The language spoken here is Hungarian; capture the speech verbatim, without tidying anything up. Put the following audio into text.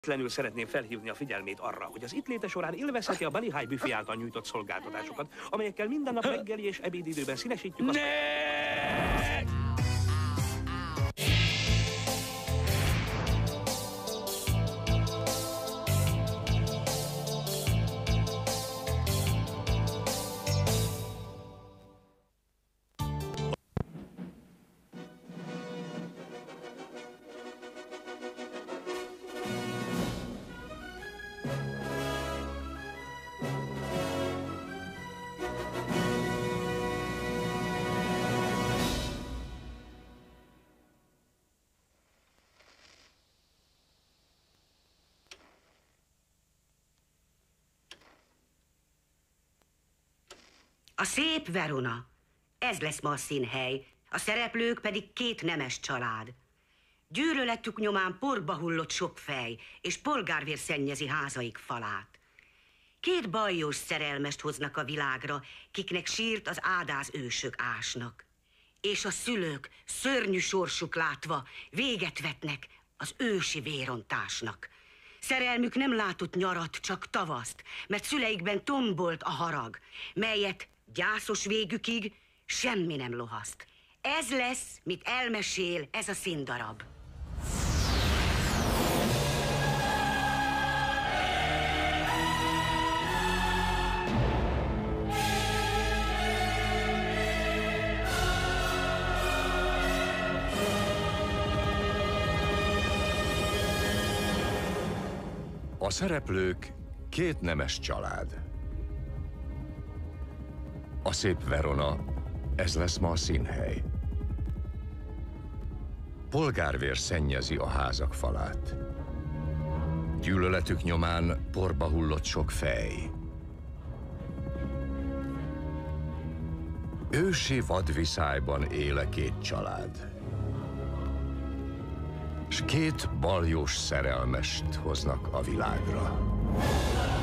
Tlenül szeretném felhívni a figyelmét arra, hogy az itt léte során élvezheti a Bunny High büfé által nyújtott szolgáltatásokat, amelyekkel minden nap reggeli és ebédidőben színesítjük a... Ne! A szép Verona. Ez lesz ma a színhely, a szereplők pedig két nemes család. Gyűlöletük nyomán porba hullott sok fej, és polgárvér szennyezi házaik falát. Két bajós szerelmest hoznak a világra, kiknek sírt az ádáz ősök ásnak. És a szülők szörnyű sorsuk látva véget vetnek az ősi vérontásnak. Szerelmük nem látott nyarat, csak tavaszt, mert szüleikben tombolt a harag, melyet gyászos végükig semmi nem lohaszt. Ez lesz, mit elmesél ez a színdarab. A szereplők két nemes család. A szép Verona, ez lesz ma a színhely. Polgárvér szennyezi a házak falát. Gyűlöletük nyomán porba hullott sok fej. Ősi vadviszályban éle két család. S két baljós szerelmest hoznak a világra.